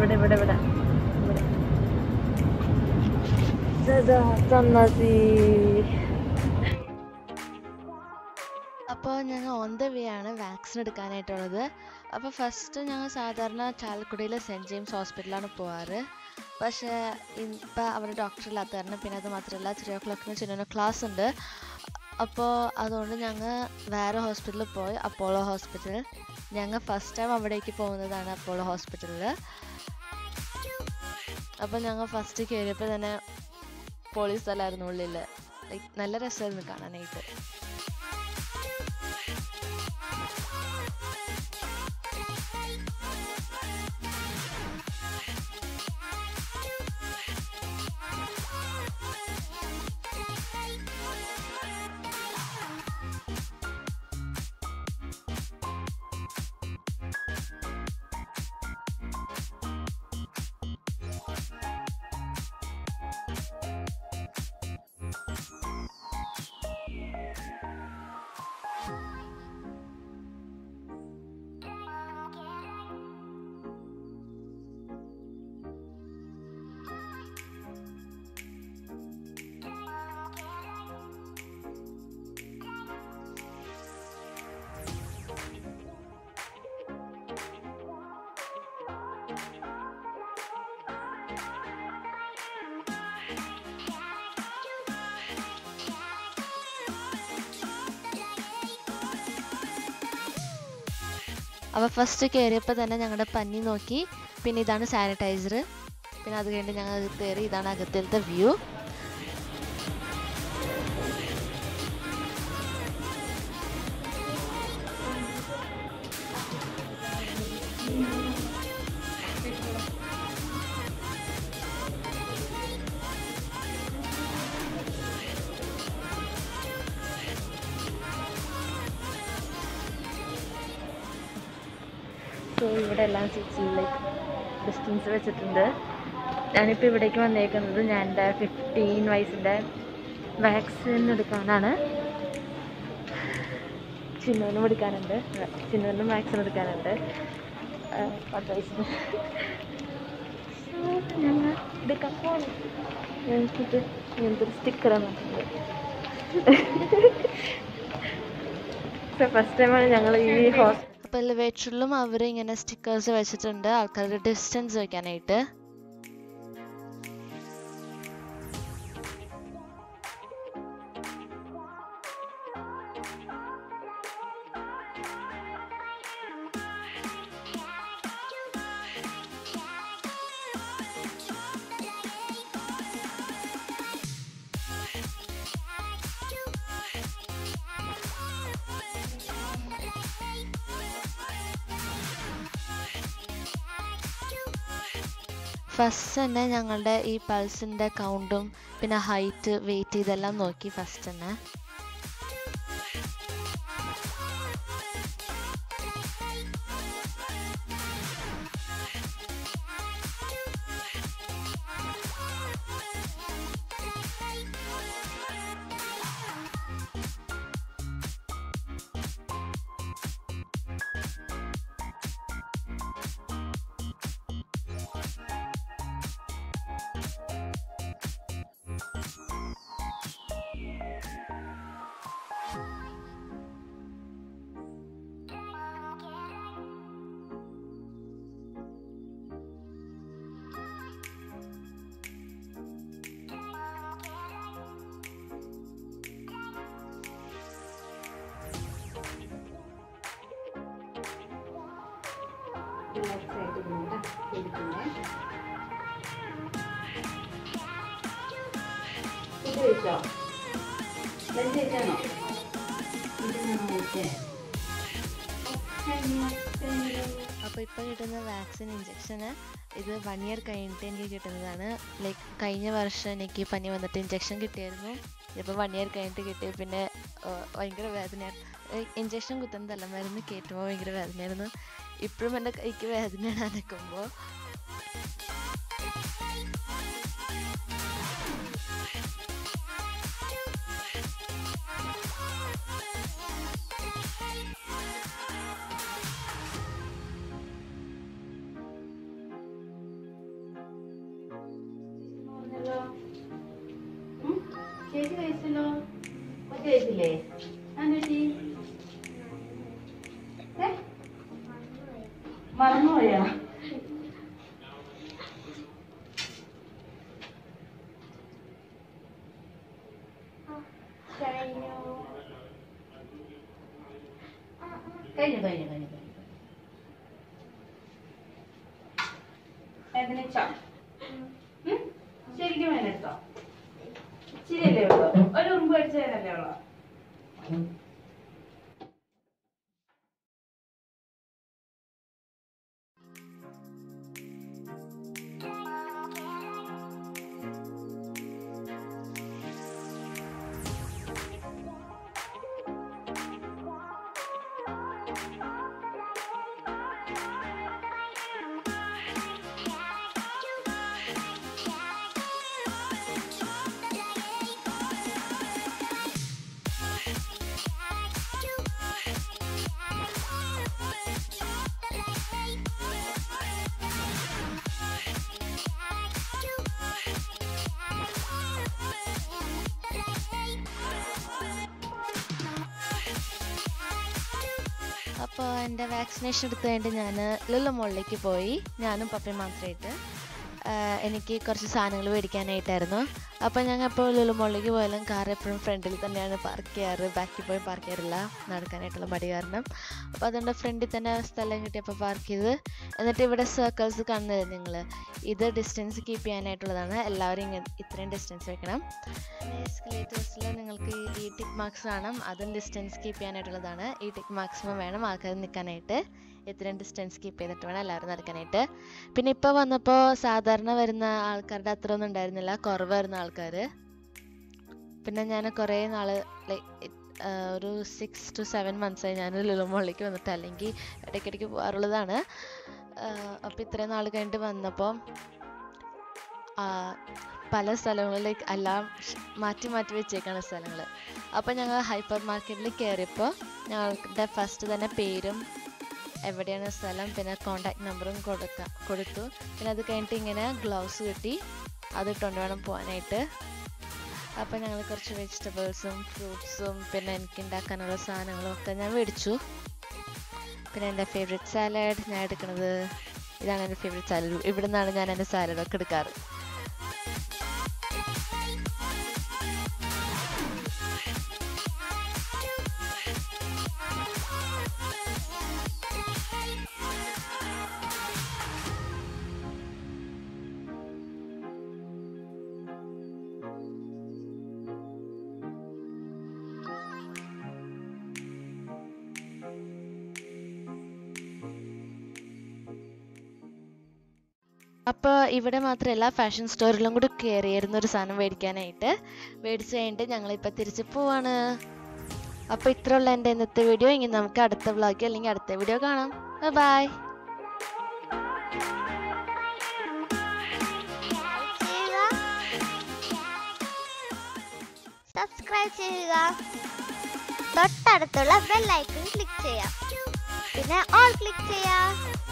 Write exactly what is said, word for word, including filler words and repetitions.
ഇവിടെ ഇവിടെ ഇവിടെ തന്നതി. അപ്പോൾ ഞങ്ങൾ ഓൺ ദ വേ ആണ് വാക്സിൻ എടുക്കാനായിട്ടുള്ളത്. അപ്പോൾ ഫസ്റ്റ് ഞങ്ങൾ സാധാരണ ചാലക്കുടിയിലെ സെൻറ്റ് ജെയിംസ് ഹോസ്പിറ്റലാണ് പോവാറ്. പക്ഷേ ഇപ്പം അവിടെ ഡോക്ടർ ഇല്ലാത്ത കാരണം പിന്നെ അത് മാത്രമല്ല ത്രീ ഓ ക്ലോക്കിന് ചിന്ന ക്ലാസ് ഉണ്ട്. അപ്പോൾ അതുകൊണ്ട് ഞങ്ങൾ വേറെ ഹോസ്പിറ്റലിൽ പോയി, അപ്പോളോ ഹോസ്പിറ്റൽ. ഞങ്ങൾ ഫസ്റ്റ് ടൈം അവിടേക്ക് പോകുന്നതാണ് അപ്പോളോ ഹോസ്പിറ്റലിൽ. അപ്പോൾ ഞങ്ങൾ ഫസ്റ്റ് കയറിയപ്പോൾ തന്നെ പോലീസ് സ്ഥലമായിരുന്നു ഉള്ളിൽ. ലൈക്ക് നല്ല രസമായിരുന്നു കാണാനായിട്ട്. അപ്പോൾ ഫസ്റ്റ് കയറിയപ്പോൾ തന്നെ ഞങ്ങളുടെ പനി നോക്കി. പിന്നെ ഇതാണ് സാനിറ്റൈസർ. പിന്നെ അത് കഴിഞ്ഞ് ഞങ്ങൾ കയറി. ഇതാണ് അകത്തിലത്തെ വ്യൂ. സോ ഇവിടെ എല്ലാം ലൈക്ക് ഡിസ്റ്റൻസ് വെച്ചിട്ടുണ്ട്. ഞാനിപ്പോൾ ഇവിടേക്ക് വന്നേക്കുന്നത് ഞാൻ എൻ്റെ ഫിഫ്റ്റീൻ വയസ്സിൻ്റെ വാക്സിൻ എടുക്കാനാണ്. ചിന്നുവിനും എടുക്കാനുണ്ട്, ചിന്നുവിനും വാക്സിൻ എടുക്കാനുണ്ട് പത്ത് വയസ്സിന്. ഞങ്ങൾ എടുക്കാൻ പോകുന്നു. ഞങ്ങൾക്കിത് ഇങ്ങനത്തെ ഒരു സ്റ്റിക്കറാണ് സോ ഫസ്റ്റ് ടൈമാണ് ഞങ്ങൾ ഈ ഹോസ്. അപ്പോൾ എലിവേറ്ററിലും അവർ ഇങ്ങനെ സ്റ്റിക്കേഴ്സ് വെച്ചിട്ടുണ്ട് ആൾക്കാരുടെ ഡിസ്റ്റൻസ് വയ്ക്കാനായിട്ട്. ഫസ്റ്റ് തന്നെ ഞങ്ങളുടെ ഈ പൾസിൻ്റെ കൗണ്ടും പിന്നെ ഹൈറ്റ് വെയിറ്റ് ഇതെല്ലാം നോക്കി ഫസ്റ്റ് തന്നെ. അപ്പോൾ ഇപ്പോൾ കിട്ടുന്ന വാക്സിൻ ഇഞ്ചക്ഷന് ഇത് വൺ ഇയർ കഴിഞ്ഞിട്ട് എനിക്ക് കിട്ടുന്നതാണ്. ലൈക്ക് കഴിഞ്ഞ വർഷം എനിക്ക് പനി വന്നിട്ട് ഇഞ്ചക്ഷൻ കിട്ടിയായിരുന്നു. ഇപ്പോൾ വൺ ഇയർ കഴിഞ്ഞിട്ട് കിട്ടി. പിന്നെ ഭയങ്കര വേദനയാണ്. ഇഞ്ചക്ഷൻ കുത്തുന്നതല്ല, മരുന്ന് കയറ്റുമ്പോൾ ഭയങ്കര വേദനയായിരുന്നു. ഇപ്പോഴും എൻ്റെ കൈക്ക് വേദനയാണ് അനക്കുമ്പോൾ. ചേച്ചി കഴിച്ചല്ലോ. ഒറ്റ കഴിച്ചില്ലേ? ആന്റി മറന്നുപോയാ? കഴിഞ്ഞു കഴിഞ്ഞു കഴിഞ്ഞു കഴിഞ്ഞു വേദനിച്ചോ? ശരിക്കും വേദനിച്ചോ? ഇച്ചിരിയല്ലേ ഉള്ളൂ, ഒരു ഉറുമ്പ് കടിച്ചതല്ലേ ഉള്ളൂ. അപ്പോൾ എൻ്റെ വാക്സിനേഷൻ എടുത്ത് കഴിഞ്ഞിട്ട് ഞാൻ ലുലു മോളിലേക്ക് പോയി. ഞാനും പപ്പയും മാത്രമായിട്ട്. എനിക്ക് കുറച്ച് സാധനങ്ങൾ മേടിക്കാനായിട്ടായിരുന്നു. അപ്പോൾ ഞങ്ങൾ എപ്പോൾ ലുലു മോളിലേക്ക് പോയാലും കാർ എപ്പോഴും ഫ്രണ്ടിൽ തന്നെയാണ് പാർക്ക് ചെയ്യാറ്. ബാക്കിൽ പോയി പാർക്ക് ചെയ്യാറില്ല, നടക്കാനായിട്ടുള്ള മടി കാരണം. അപ്പോൾ അതുകൊണ്ട് ഫ്രണ്ടിൽ തന്നെ സ്ഥലം കിട്ടിയപ്പോൾ പാർക്ക് ചെയ്ത്. എന്നിട്ട് ഇവിടെ സർക്കിൾസ് കാണുന്നത് നിങ്ങൾ, ഇത് ഡിസ്റ്റൻസ് കീപ്പ് ചെയ്യാനായിട്ടുള്ളതാണ്. എല്ലാവരും ഇങ്ങനെ ഇത്രയും ഡിസ്റ്റൻസ് വെക്കണം. എസ്കലേറ്റേഴ്സിൽ നിങ്ങൾക്ക് ഈ ടിക്ക് മാർക്സ് കാണാം, അതും ഡിസ്റ്റൻസ് കീപ്പ് ചെയ്യാനായിട്ടുള്ളതാണ്. ഈ ടിക്ക് മാക്സിമം വേണം ആൾക്കാർ നിൽക്കാനായിട്ട്. ഇത്രയും ഡിസ്റ്റൻസ് കീപ്പ് ചെയ്തിട്ട് വേണം എല്ലാവരും നടക്കാനായിട്ട്. പിന്നെ ഇപ്പോൾ വന്നപ്പോൾ സാധാരണ വരുന്ന ആൾക്കാരുടെ അത്ര ഒന്നും ഉണ്ടായിരുന്നില്ല, കുറവായിരുന്ന ആൾക്കാർ. പിന്നെ ഞാൻ കുറേ നാൾ ലൈക്ക് ഒരു സിക്സ് ടു സെവൻ മന്ത്സായി ഞാൻ ലുലു മോളിലേക്ക് വന്നിട്ട്, അല്ലെങ്കിൽ ഇടയ്ക്കിടയ്ക്ക് പോകാറുള്ളതാണ്. അപ്പോൾ ഇത്രയും നാൾ കഴിഞ്ഞിട്ട് വന്നപ്പോൾ പല സ്ഥലങ്ങളിലേക്ക് എല്ലാം മാറ്റി മാറ്റി വെച്ചേക്കാണ് സ്ഥലങ്ങൾ. അപ്പോൾ ഞങ്ങൾ ഹൈപ്പർ മാർക്കറ്റിൽ കയറിയപ്പോൾ ഞങ്ങളുടെ ഫസ്റ്റ് തന്നെ പേരും എവിടെയാണ് സ്ഥലം പിന്നെ കോണ്ടാക്ട് നമ്പറും കൊടുക്കാം കൊടുത്തു. പിന്നെ അത് കഴിഞ്ഞിട്ട് ഇങ്ങനെ ഗ്ലൗസ് കിട്ടി, അതിട്ടുകൊണ്ട് വേണം പോകാനായിട്ട്. അപ്പോൾ ഞങ്ങൾ കുറച്ച് വെജിറ്റബിൾസും ഫ്രൂട്ട്സും പിന്നെ എനിക്ക് ഉണ്ടാക്കാനുള്ള സാധനങ്ങളും ഒക്കെ ഞാൻ മേടിച്ചു. പിന്നെ എൻ്റെ ഫേവറേറ്റ് സാലഡ് ഞാൻ എടുക്കുന്നത് ഇതാണ്. എൻ്റെ ഫേവറേറ്റ് സാലഡ് ഇവിടെ നിന്നാണ് ഞാൻ എൻ്റെ സാലഡൊക്കെ എടുക്കാറ്. അപ്പോൾ ഇവിടെ മാത്രമല്ല, ഫാഷൻ സ്റ്റോറിലും കൂടി കയറിയായിരുന്നു ഒരു സാധനം മേടിക്കാനായിട്ട്. മേടിച്ച് കഴിഞ്ഞിട്ട് ഞങ്ങളിപ്പോൾ തിരിച്ച് പോവാണ്. അപ്പോൾ ഇത്രയുള്ള എൻ്റെ ഇന്നത്തെ വീഡിയോ. ഇനി നമുക്ക് അടുത്ത വ്ളോഗ് അല്ലെങ്കിൽ അടുത്ത വീഡിയോ കാണാം. ബൈ. സബ്സ്ക്രൈബ് ചെയ്യുക, തൊട്ടടുത്തുള്ള ബെൽ ഐക്കൺ ക്ലിക്ക് ചെയ്യാം, പിന്നെ ഓൾ ക്ലിക്ക് ചെയ്യാം.